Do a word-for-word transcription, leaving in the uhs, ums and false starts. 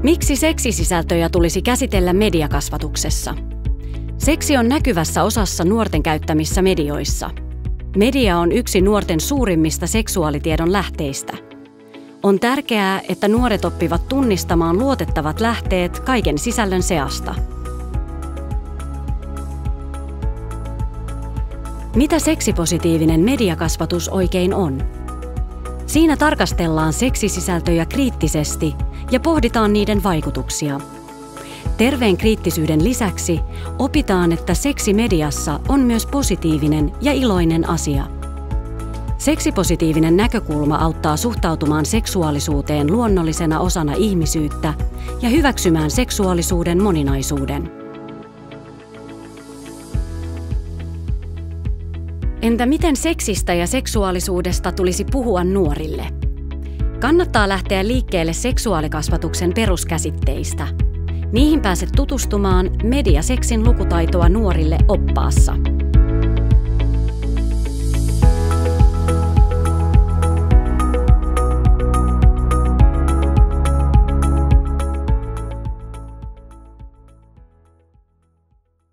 Miksi seksisisältöjä tulisi käsitellä mediakasvatuksessa? Seksi on näkyvässä osassa nuorten käyttämissä medioissa. Media on yksi nuorten suurimmista seksuaalitiedon lähteistä. On tärkeää, että nuoret oppivat tunnistamaan luotettavat lähteet kaiken sisällön seasta. Mitä seksipositiivinen mediakasvatus oikein on? Siinä tarkastellaan seksisisältöjä kriittisesti ja pohditaan niiden vaikutuksia. Terveen kriittisyyden lisäksi opitaan, että seksi mediassa on myös positiivinen ja iloinen asia. Seksipositiivinen näkökulma auttaa suhtautumaan seksuaalisuuteen luonnollisena osana ihmisyyttä ja hyväksymään seksuaalisuuden moninaisuuden. Entä miten seksistä ja seksuaalisuudesta tulisi puhua nuorille? Kannattaa lähteä liikkeelle seksuaalikasvatuksen peruskäsitteistä. Niihin pääset tutustumaan Mediaseksin lukutaitoa nuorille -oppaassa.